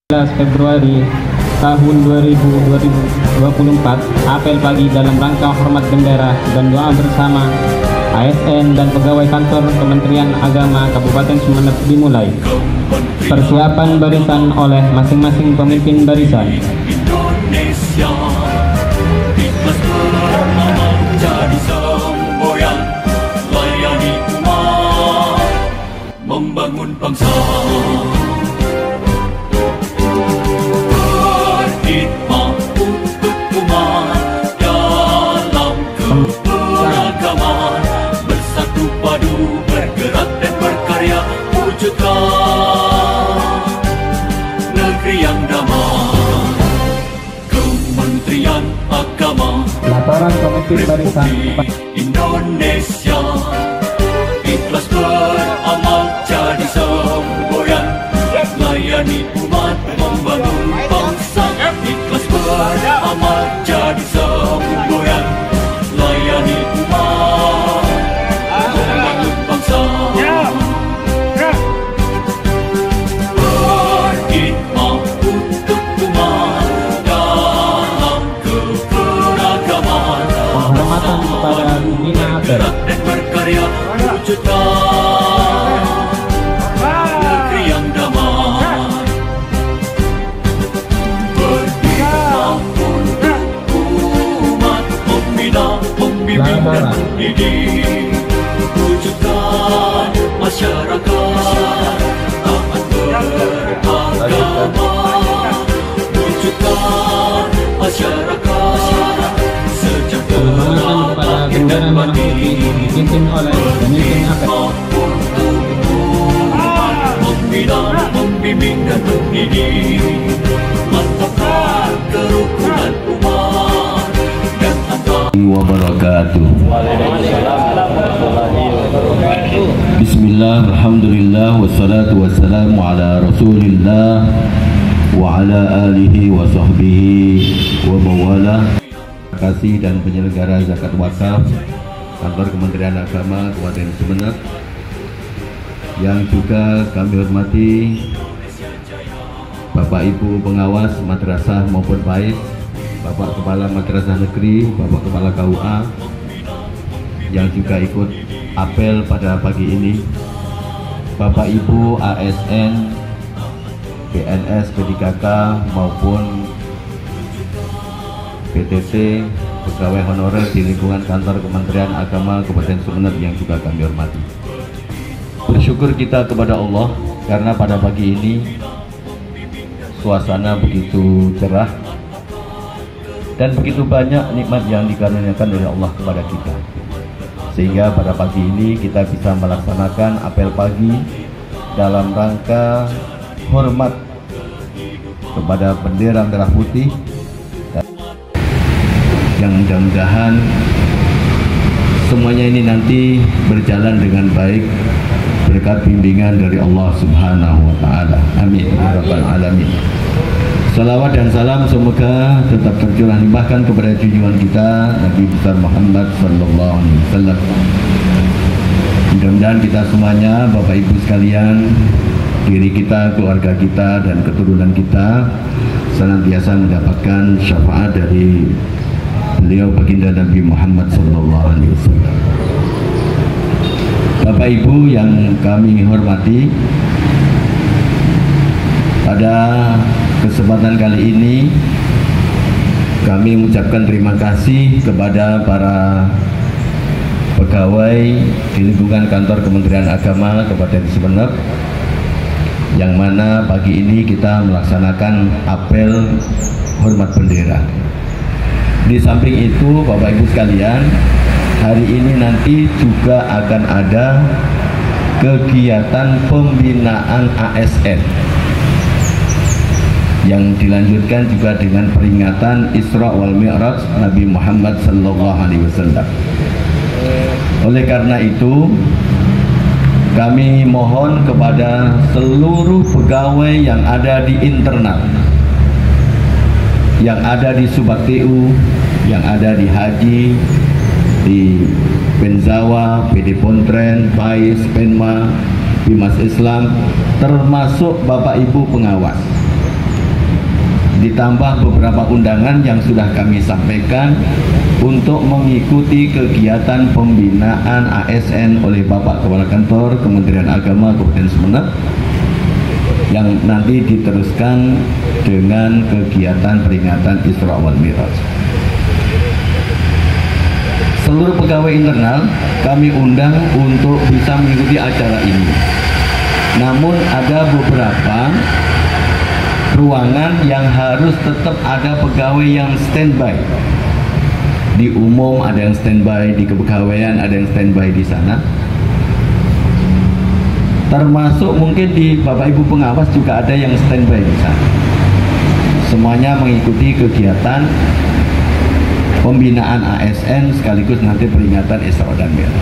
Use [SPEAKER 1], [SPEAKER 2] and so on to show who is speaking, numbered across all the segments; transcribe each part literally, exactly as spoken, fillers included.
[SPEAKER 1] sembilan belas Februari tahun dua ribu dua puluh empat, apel pagi dalam rangka hormat bendera dan doa bersama A S N dan pegawai kantor Kementerian Agama Kabupaten Sumeneb dimulai. Persiapan barisan oleh masing-masing pemimpin barisan.
[SPEAKER 2] Indonesia ikhlas beramal jadi semboyan, layani umat, membangun bangsa. Berkhidmat untuk umat dalam keberagaman, bersatu padu bergerak dan berkarya wujudkan negeri yang damai. Kementerian Agama
[SPEAKER 1] Laporan pemimpin barisan
[SPEAKER 2] Republik Indonesia ikhlas beramal jadi semboyan, layani umat, membangun bangsa. Ikhlas beramal jadi semboyan, layani umat, membangun bangsa. Berkhidmat untuk umat dalam keberagaman,
[SPEAKER 1] penghormatan kepada pimpinan apel.
[SPEAKER 2] dan berkarya wujudkan negeri yang damai. Berkhidmat untuk umat, membina, membimbing dan mendidik, wujudkan masyarakat taat beragama, wujudkan masyarakat sejahtera
[SPEAKER 1] Penghormatan kepada
[SPEAKER 2] lahir dan
[SPEAKER 1] bendera merah putih
[SPEAKER 2] batin.
[SPEAKER 1] dipimpin oleh pemimpin apel.
[SPEAKER 2] Membina, membimbing dan mendidik, mantapkan kerukunan umat dan antar
[SPEAKER 3] wabarakatuh. Bismillah, alhamdulillah, wassalatu wassalamu ala rasulillah wa ala alihi wa sahbihi wa mawala. Terima kasih dan penyelenggara zakat wakaf kantor Kementerian Agama Kabupaten Sumeneb, yang juga kami hormati Bapak Ibu pengawas madrasah maupun P A I S, Bapak Kepala Madrasah Negeri, Bapak Kepala K U A yang juga ikut apel pada pagi ini, Bapak Ibu A S N, B N S, P tiga K maupun P T T, pegawai honorer di lingkungan kantor Kementerian Agama Kabupaten Sumeneb yang juga kami hormati. Bersyukur kita kepada Allah karena pada pagi ini suasana begitu cerah dan begitu banyak nikmat yang dikaruniakan oleh Allah kepada kita, sehingga pada pagi ini kita bisa melaksanakan apel pagi dalam rangka hormat kepada bendera merah putih, yang mudah-mudahan semuanya ini nanti berjalan dengan baik berkat bimbingan dari Allah Subhanahu wa taala. Amin ya rabbal alamin. Salawat dan salam semoga tetap tercurah limpahkan kepada junjungan kita Nabi besar Muhammad sallallahu alaihi wasallam. Mudah-mudahan kita semuanya, Bapak Ibu sekalian, diri kita, keluarga kita dan keturunan kita senantiasa mendapatkan syafaat dari beliau baginda Nabi Muhammad sallallahu alaihi wasallam. Bapak Ibu yang kami hormati, pada kesempatan kali ini kami mengucapkan terima kasih kepada para pegawai di lingkungan kantor Kementerian Agama Kabupaten Sumeneb, yang mana pagi ini kita melaksanakan apel hormat bendera. Di samping itu, Bapak Ibu sekalian, hari ini nanti juga akan ada kegiatan pembinaan A S N yang dilanjutkan juga dengan peringatan Isra wal Mi'raj Nabi Muhammad sallallahu alaihi wasallam. Oleh karena itu, kami mohon kepada seluruh pegawai yang ada di internal, yang ada di Subaktiu, yang ada di Haji, di Penzawa, P D Pontren, P A I S, Penma, Bimas Islam, termasuk Bapak Ibu pengawas, ditambah beberapa undangan yang sudah kami sampaikan untuk mengikuti kegiatan pembinaan A S N oleh Bapak Kepala Kantor Kementerian Agama Kabupaten Sumeneb yang nanti diteruskan dengan kegiatan peringatan Isra wal Mi'raj. Seluruh pegawai internal kami undang untuk bisa mengikuti acara ini. Namun ada beberapa ruangan yang harus tetap ada pegawai yang standby. Di umum ada yang standby, di kepegawaian ada yang standby di sana. Termasuk mungkin di Bapak Ibu pengawas juga ada yang standby di sana. Semuanya mengikuti kegiatan pembinaan A S N sekaligus nanti peringatan Isra dan Mi'raj.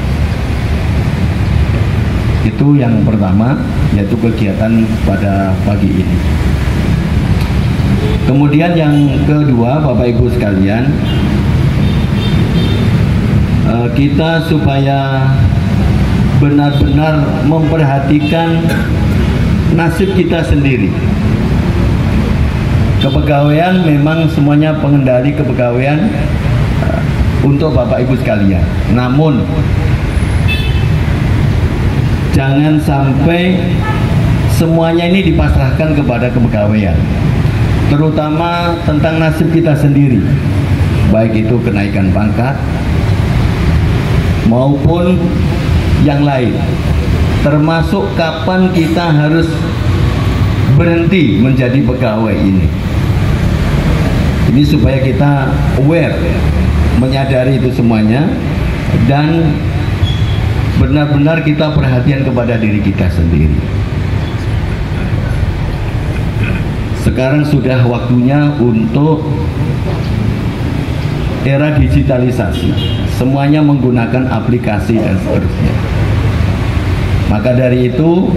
[SPEAKER 3] Itu yang pertama, yaitu kegiatan pada pagi ini. Kemudian yang kedua, Bapak Ibu sekalian, kita supaya benar-benar memperhatikan nasib kita sendiri. Kepegawaian memang semuanya pengendali kepegawaian untuk Bapak Ibu sekalian. Namun jangan sampai semuanya ini dipasrahkan kepada kepegawaian, terutama tentang nasib kita sendiri, baik itu kenaikan pangkat maupun yang lain, termasuk kapan kita harus berhenti menjadi pegawai ini. Ini supaya kita aware, menyadari itu semuanya, dan benar-benar kita perhatian kepada diri kita sendiri. Sekarang sudah waktunya untuk era digitalisasi, semuanya menggunakan aplikasi dan seterusnya. Maka dari itu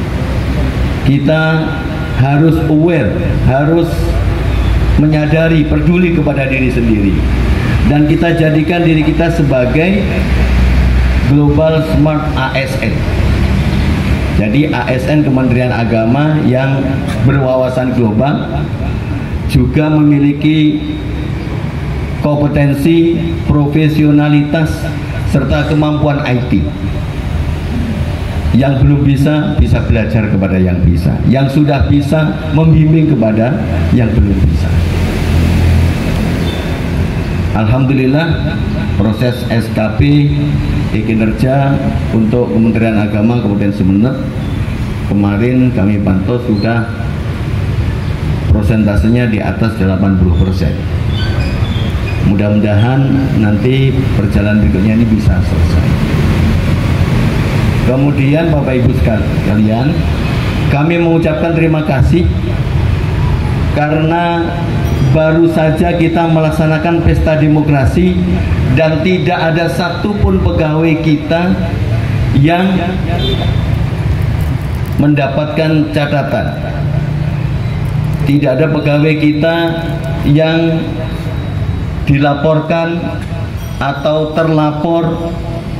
[SPEAKER 3] kita harus aware, harus menyadari, peduli kepada diri sendiri, dan kita jadikan diri kita sebagai Global Smart A S N. Jadi A S N Kementerian Agama yang berwawasan global, juga memiliki kompetensi, profesionalitas, serta kemampuan I T. Yang belum bisa, bisa belajar kepada yang bisa. Yang sudah bisa, membimbing kepada yang belum bisa. Alhamdulillah, proses S K P e-kinerja untuk Kementerian Agama Kabupaten Sumeneb kemarin kami pantau sudah prosentasenya di atas delapan puluh persen. Mudah-mudahan nanti perjalanan berikutnya ini bisa selesai. Kemudian Bapak Ibu sekalian, kami mengucapkan terima kasih karena baru saja kita melaksanakan pesta demokrasi dan tidak ada satupun pegawai kita yang mendapatkan catatan. Tidak ada pegawai kita yang dilaporkan atau terlapor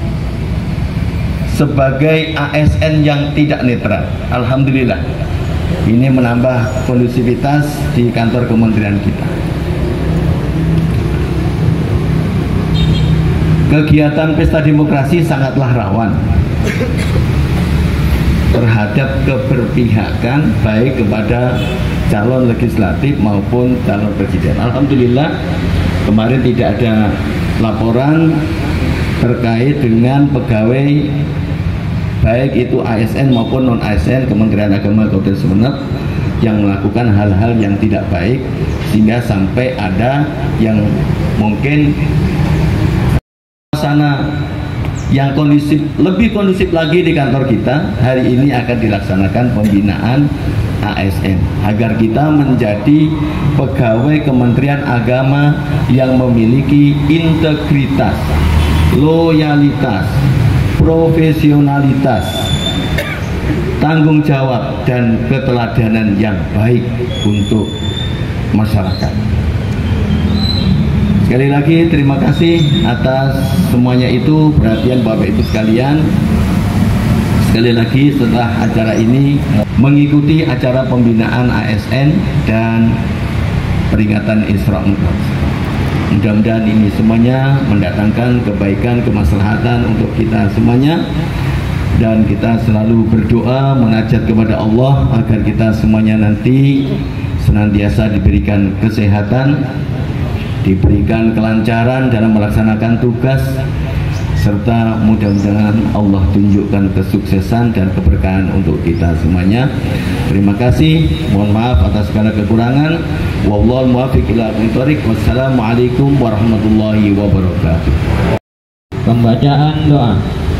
[SPEAKER 3] sebagai A S N yang tidak netral. Alhamdulillah, ini menambah kondusivitas di kantor kementerian kita. Kegiatan pesta demokrasi sangatlah rawan terhadap keberpihakan baik kepada calon legislatif maupun calon presiden. Alhamdulillah, kemarin tidak ada laporan terkait dengan pegawai baik itu A S N maupun non A S N Kementerian Agama Kabupaten Sumeneb yang melakukan hal-hal yang tidak baik, sehingga sampai ada yang mungkin sana yang kondusif, lebih kondusif lagi di kantor kita. Hari ini akan dilaksanakan pembinaan A S N agar kita menjadi pegawai Kementerian Agama yang memiliki integritas, loyalitas, profesionalitas, tanggung jawab, dan keteladanan yang baik untuk masyarakat. Sekali lagi terima kasih atas semuanya itu, perhatian Bapak Ibu sekalian. Sekali lagi, setelah acara ini mengikuti acara pembinaan A S N dan peringatan Isra Mi'raj. Mudah-mudahan ini semuanya mendatangkan kebaikan, kemaslahatan untuk kita semuanya, dan kita selalu berdoa menajat kepada Allah agar kita semuanya nanti senantiasa diberikan kesehatan, diberikan kelancaran dalam melaksanakan tugas, serta mudah-mudahan Allah tunjukkan kesuksesan dan keberkahan untuk kita semuanya. Terima kasih, mohon maaf atas segala kekurangan. Wallahul muwaffiq ila aqwamit thoriq. Wassalamualaikum warahmatullahi wabarakatuh.
[SPEAKER 1] Pembacaan doa.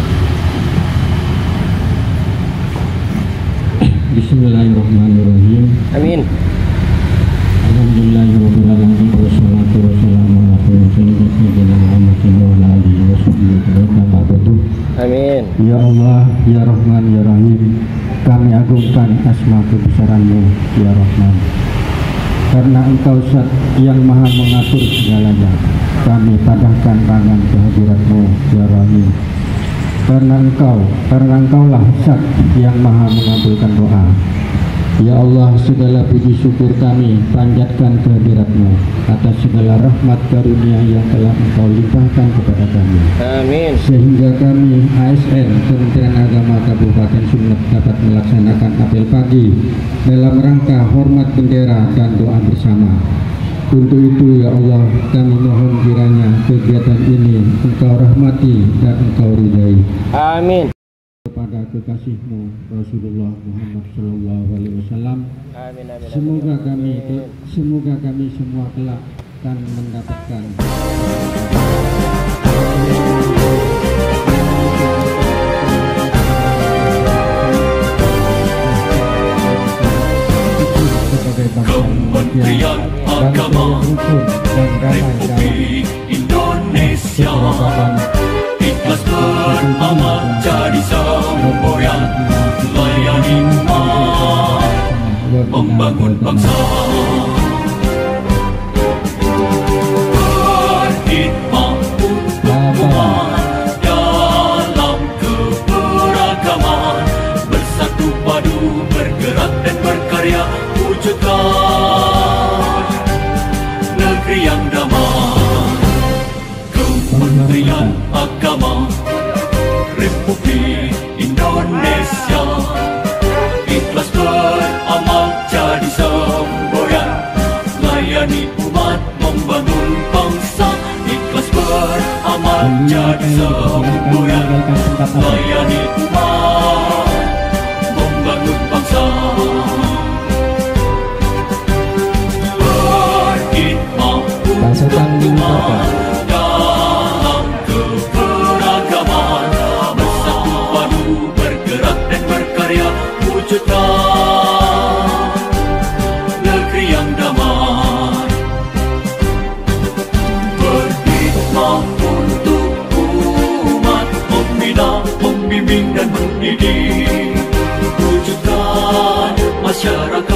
[SPEAKER 4] Bismillahirrahmanirrahim.
[SPEAKER 5] Amin.
[SPEAKER 4] Alhamdulillahirabbil alamin wassalatu wassalamu ala sayyidina Muhammadin wa ala alihi wasallam.
[SPEAKER 5] Amin.
[SPEAKER 4] Ya Allah, ya Rahman, ya Rahim, kami agungkan asma kebesaran-Mu, ya Rahman. Karena Engkau Zat yang maha mengatur segalanya, kami padahkan tangan kehadirat-Mu, ya Rahim. Karena Engkau, karena Engkaulah Zat yang maha mengabulkan doa. Ya Allah, segala puji syukur kami panjatkan kehadirat-Mu atas segala rahmat karunia yang telah Engkau limpahkan kepada kami.
[SPEAKER 5] Amin.
[SPEAKER 4] Sehingga kami A S N Kementerian Agama Kabupaten Sumeneb dapat melaksanakan apel pagi dalam rangka hormat bendera dan doa bersama. Untuk itu ya Allah, kami mohon kiranya kegiatan ini Engkau rahmati dan Engkau ridai.
[SPEAKER 5] Amin.
[SPEAKER 4] Kepada kekasih-Mu Rasulullah Muhammad Sallallahu Alaihi Wasallam.
[SPEAKER 5] Amin, amin,
[SPEAKER 4] Semoga
[SPEAKER 5] amin.
[SPEAKER 4] kami semoga kami semua kelak akan mendapatkan sebagai bangsa
[SPEAKER 2] Kementerian Agama Republik Indonesia ikhlas beramal jadi semboyan, layani umat, membangun bangsa, berkhidmat umat dalam keberagaman, bersatu padu bergerak dan berkarya wujudkan negeri yang damai. Kementerian Agama Republik Indonesia ikhlas beramal jadi semboyan, layani umat, membangun bangsa. Ikhlas beramal jadi semboyan, layani umat, membangun bangsa. Berkhidmat umat dalam keberagaman, bersatu padu bergerak dan berkarya wujudkan negeri yang damai. Berkhidmat untuk umat, membina, membimbing dan mendidik, wujudkan masyarakat